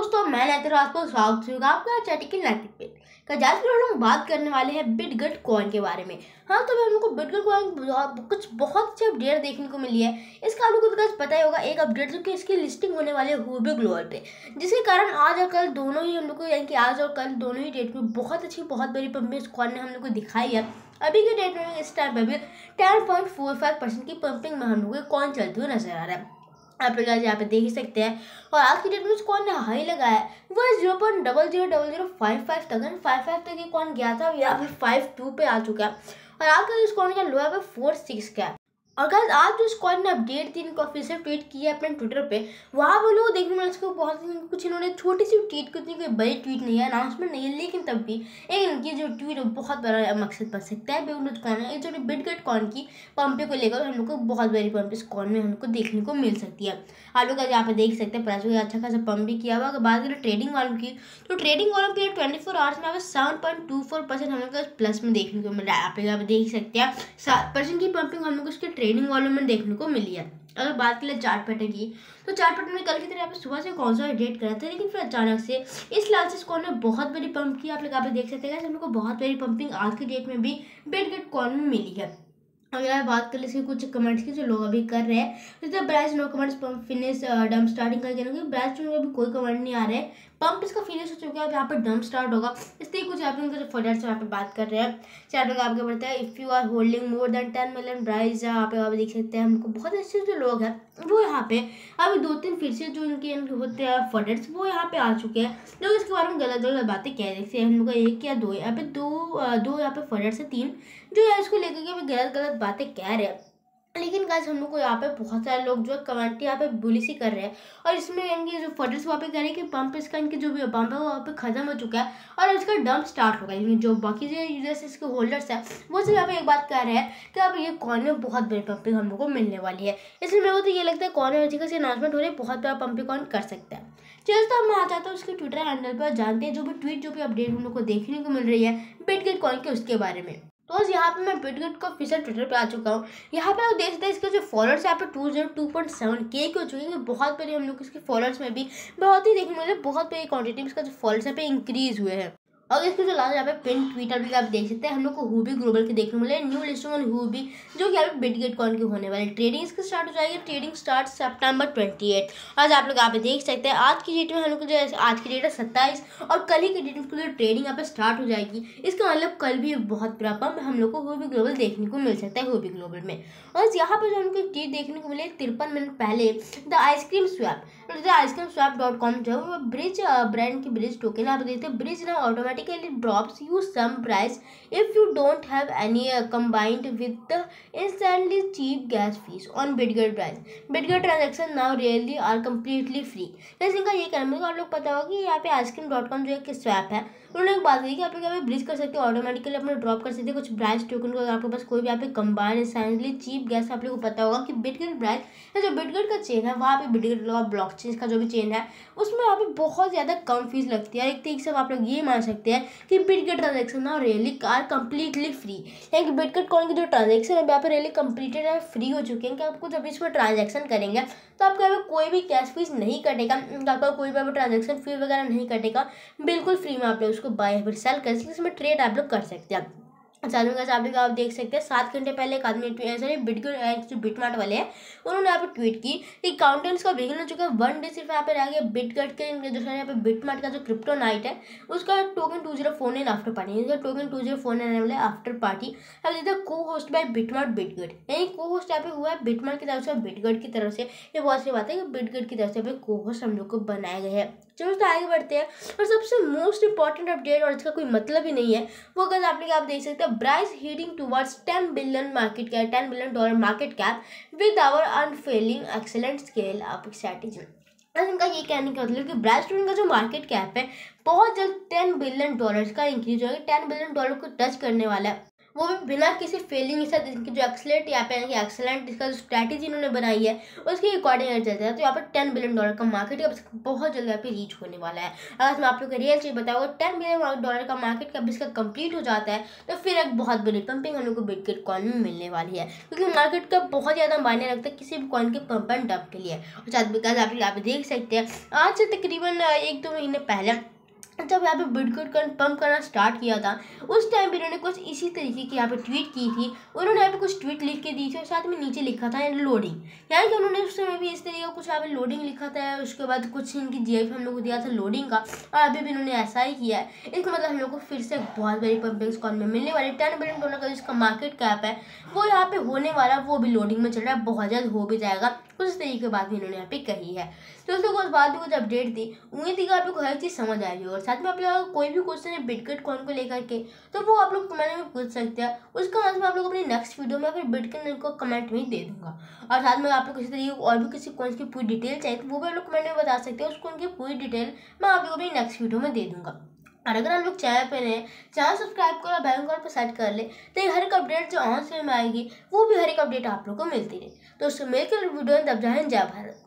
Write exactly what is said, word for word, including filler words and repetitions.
दोस्तों मैं नैतिक आपको स्वागत होगा आपका चैटिकल नैतिक पे का आज हम लोग बात करने वाले हैं बिटगेट कॉइन के बारे में। हाँ, तो हम लोग को बिटगेट कॉइन कुछ बहुत अच्छी अपडेट देखने को मिली है। इसका आप लोगों को पता ही होगा, एक अपडेट जो कि इसकी लिस्टिंग होने वाली है हुबी ग्लोबल पे, जिसके कारण आज और कल दोनों ही हम लोग को, यानी कि आज और कल दोनों ही डेट में बहुत अच्छी बहुत बड़ी पंपिंग कॉइन ने हम लोग को दिखाई है। अभी के डेट में इस टाइम पे भी ten point four five percent की पंपिंग में हम लोग को कॉइन चलते हुए नजर आ रहा है। आप लोग यहाँ पे देख ही सकते हैं। और आज की डेट में कौन ने हाई लगाया है वो zero point double zero double zero five five तक फाइव फाइव तक ये कौन गया था, यहाँ पे फाइव टू पे आ चुका है। और आज का इस कौन का लो है पे फोर सिक्स का है। और गाइस आज जो इस कॉइन ने अपडेट दी, इनको ऑफिशियल ट्वीट किया अपने ट्विटर पे, वहाँ वो लोग देखने में इसको बहुत कुछ इन्होंने छोटी सी ट्वीट की, कोई बड़ी ट्वीट नहीं है, अनाउंसमेंट नहीं है, लेकिन तब भी एक इनकी जो ट्वीट है बहुत बड़ा मकसद बन सकता है। बेउनत कॉइन है जो बिटगेट कॉइन की पंपे को लेकर हम लोग को बहुत बड़ी पंप इस कॉइन में हम लोग को देखने को मिल सकती है। आप लोग यहाँ पे देख सकते हैं प्राइस को अच्छा खासा पंप भी किया हुआ। अगर बात करें ट्रेडिंग वालों की, तो ट्रेडिंग वालों के ट्वेंटी फोर आवर्स में seven point two four percent हम लोग को प्लस में देखने को मिल रहा है। आप यहाँ पे देख सकते हैं सात परसेंट की पंपिंग हम लोग को उसके ट्रेडिंग वालों में देखने को मिली है। अगर बात करें चार्ट पैटर्न की, तो चार्ट पैटर्न में कल की तरह यहाँ पे सुबह से कौन सा डेट कर रहे थे, लेकिन फिर अचानक से इस लाल से कॉइन ने बहुत बड़ी पंप की। आप लोग यहाँ पे देख सकते हैं हम लोग को बहुत बड़ी पंपिंग आज की डेट में भी बिटगेट कॉइन में मिली है। अगर यार बात कर ले इसके कुछ कमेंट्स की जो लोग अभी कर रहे हैं, जैसे Brise no comments pump finish dump starting करके ना, ब्राइस में अभी कोई कमेंट नहीं आ रहे हैं, पंप इसका फिनिश हो चुका है, यहाँ पे डंप स्टार्ट होगा। इसलिए कुछ आप लोगों जो फॉलोअर्स यहाँ पे बात कर रहे हैं। चार लोग आपको बताया if you are holding more than ten million Brise, यहाँ पे आप देख सकते हैं हमको बहुत अच्छे जो लोग हैं वो यहाँ पे अभी दो तीन फिर से जो इनके होते हैं फॉलोअर्स वो यहाँ पे आ चुके हैं। लोग इसके बारे में गलत गलत बातें कह रहे थे। हम लोग एक या दो यहाँ पे दो दो यहाँ पे फॉलोअर्स है, तीन जो है इसको लेकर के अभी गलत गलत बातें कह रहे हैं। लेकिन गाइस हम लोग को यहाँ पे बहुत सारे लोग जो कमेंट यहाँ पे बुलिसी कर रहे हैं, और इसमें इनके जो फॉलोअर्स वहाँ पे कह रहे हैं कि पंप इसका इनके जो भी पंप है वो वहाँ पे खत्म हो चुका है और इसका डंप स्टार्ट होगा। लेकिन जो बाकी जो यूजर्स इसके होल्डर्स है वो सब यहाँ पे एक बात कह रहे हैं कि अब ये कॉइन में बहुत बड़ी पंपिंग हम लोग को मिलने वाली है। इसलिए मेरे को तो ये लगता है कॉइन में अच्छी अनाउंसमेंट हो रही है, बहुत बड़ा पंपिंग कॉइन कर सकता है। चलिए तो मैं आ जाता हूँ उसके ट्विटर हैंडल पर, जानते हैं जो भी ट्वीट जो भी अपडेट हम लोग को देखने को मिल रही है बिटगेट कॉइन के उसके बारे में। तो यहाँ पे मैं बिटगेट का ऑफिशियल ट्विटर पे आ चुका हूँ। यहाँ पे आप देख सकते हैं इसके जो फॉलोअर्स यहाँ पे two zero two point seven के हो चुके हैं। बहुत बड़ी हम लोग इसके फॉलोअर्स में भी बहुत ही देखने को मिले, बहुत बड़ी क्वांटिटी में इसका जो फॉलोअर्स यहाँ पे इंक्रीज हुए हैं। और इसके जो लास्ट यहाँ पे पिन ट्विटर भी आप देख सकते हैं हम लोग को हुबी ग्लोबल के देखने को मिले, न्यू लिस्टिंग ऑन हुबी जो कि यहाँ पे बिटगेट कॉइन की होने वाली ट्रेडिंग इसकी स्टार्ट हो जाएगी। ट्रेडिंग स्टार्ट सितंबर ट्वेंटी एट। आज आप लोग यहाँ पे देख सकते हैं आज की डेट में हम लोग को जो आज की डेट है सत्ताईस, और कल ही की डेट में ट्रेडिंग यहाँ पे स्टार्ट हो जाएगी। इसका मतलब कल भी एक बहुत बड़ा पंप हम लोग को हुबी ग्लोबल देखने को मिल सकता है हुबी ग्लोबल में। और यहाँ पे जो हमको एक चीज देखने को मिले तिरपन मिनट पहले, the ice cream swap the ice cream swap dot com जो है ब्रिज ब्रांड की ब्रिज टोकन आप देखते हैं। ब्रिज ना automatically drops you some price if you don't have any uh, combined with the instantly cheap gas fees on Bitget price. Bitget transaction now really are completely free. जैसे इनका ये कहना है, आप लोग पता होगा कि यहाँ पे आइसक्रीम डॉट कॉम जो है कि स्वैप है, उन्होंने एक बात कही कि आप लोग यहाँ पे ब्रिज कर सकते हो, ऑटोमेटिकली अपने ड्रॉप कर सकते हैं कुछ ब्राइस टोकन को। आपके पास कोई भी यहाँ पे कंबाइन इंस्टेंटली चीप गैस, आप लोग को पता होगा कि बिटगेट ब्राइस जो बिटगेट का चेन है वहाँ पे बिटगेट का ब्लॉक चेन का जो भी चेन है उसमें यहाँ पे बहुत ज़्यादा कम फीस लगती है। एक तरीके से आप लोग ये मान सकते हैं कि बिटगेट ट्रांजेक्शन ना रियली आर कम्प्लीटली फ्री, यानी कि बिटगेट कॉइन की जो ट्रांजेक्शन है यहाँ पे रियली कम्प्लीटेड है, फ्री हो चुके हैं कि आपको जब इसमें ट्रांजेक्शन करेंगे तो आपको यहाँ पे कोई भी कैश फीस नहीं कटेगा, आपका कोई भी ट्रांजेक्शन फी वगैरह नहीं कटेगा, बिल्कुल फ्री में आप लोग उसको बाय फिर सेल कर सकते हैं, इसमें ट्रेड आप लोग कर सकते हैं। चालू का आप लोग आप देख सकते हैं सात घंटे पहले एक आदमी सॉरी बिटगेट जो बिटमार्ट वाले हैं उन्होंने यहाँ पे ट्वीट की कि काउंटेंस का बिगिन हो चुका है, वन डे सिर्फ यहाँ पे रह गया बिटगेट के जो यहाँ पे बिटमार्ट का जो क्रिप्टो नाइट है उसका token two zero four nine after party, token two zero four nine वाले आफ्टर पार्टी अब देखते हैं को होस्ट बाय बिटमार्ट बिटगेट, यानी को होस्ट यहाँ पे हुआ है बिटमार्ट की तरफ से बिटगेट की तरफ से। ये बहुत सी बात है कि बिटगेट की तरफ से को होस्ट हम लोग को बनाए गए हैं। चलो तो आगे बढ़ते हैं और सबसे मोस्ट इंपॉर्टेंट अपडेट, और इसका कोई मतलब ही नहीं है, वो अगर आप लोग आप देख सकते हैं Brise heading towards ten billion market cap ten billion dollar market cap with our unfailing excellent scale up strategy. इनका ये कहने का मतलब कि ब्राइस का जो मार्केट कैप है बहुत जल्द टेन बिलियन डॉलर का इंक्रीज होगा, टेन बिलियन डॉलर को टच करने वाला है। वो भी बिना किसी फेलिंग के साथ। इनकी जो एक्सलेंट यहाँ पे एक्सलेंट इसका जो स्ट्रैटेजी इन्होंने बनाई है उसके अकॉर्डिंग चलता है। तो यहाँ पर टेन बिलियन डॉलर का मार्केट अब बहुत जल्द यहाँ पे रीच होने वाला है। अगर मैं आप लोग को रियल चीज़ बताऊँगा, टेन बिलियन डॉलर का मार्केट कब इसका कंप्लीट हो जाता है तो फिर एक बहुत बड़ी पंपिंग हम लोग को बिटकॉइन कॉइन में मिलने वाली है, क्योंकि मार्केट का बहुत ज़्यादा मायने रखता है किसी भी कॉइन के पंप एंड डंप के लिए। और साथ बिकॉज आप यहाँ पे देख सकते हैं आज से तकरीबन एक दो महीने पहले जब यहाँ पे बिटकॉइन पंप करना स्टार्ट किया था उस टाइम भी इन्होंने कुछ इसी तरीके की यहाँ पे ट्वीट की थी। उन्होंने यहाँ पे कुछ ट्वीट लिख के दी थी और साथ में नीचे लिखा था लोडिंग, यानी कि उन्होंने उस समय भी इस तरीके का कुछ यहाँ पे लोडिंग लिखा था। उसके बाद कुछ इनकी जीएफ हम लोग को दिया था लोडिंग का, और अभी भी इन्होंने ऐसा ही किया है। इसका मतलब हम लोग को फिर से बहुत बड़ी पंपिंग कॉइन में मिलने वाली टेन बिलियन डॉलर का जिसका मार्केट कैप है वो यहाँ पे होने वाला, वो भी लोडिंग में चल रहा है, बहुत जल्द हो भी जाएगा। कुछ इस तरीके की बात भी इन्होंने यहाँ पे कही है। तो दोस्तों को उस बात में कुछ अपडेट दी, उम्मीद थी कि आप लोग को हर चीज़ समझ आएगी। और साथ में आप लोग कोई भी क्वेश्चन है बिटकॉइन कॉइन को लेकर के तो वो आप लोग कमेंट में पूछ सकते हैं, उसका आंसर मैं आप लोग अपनी नेक्स्ट वीडियो में फिर बिटकॉइन को कमेंट में ही दे दूंगा। और साथ में आप लोग किसी तरीके और भी किसी कॉइन की पूरी डिटेल चाहिए तो वो भी आप लोग कमेंट में बता सकते हैं, उसको उनकी पूरी डिटेल मैं आप लोग अपनी नेक्स्ट वीडियो में दे दूंगा। और अगर हम लोग चैनल पे नए चैनल सब्सक्राइब करो, बेल आइकन पर सेट कर ले तो हर एक अपडेट जो ऑन से में आएगी वो भी हर एक अपडेट आप लोग को मिलती रहे। तो उससे मिलकर वीडियो में दब जाए। जय भारत।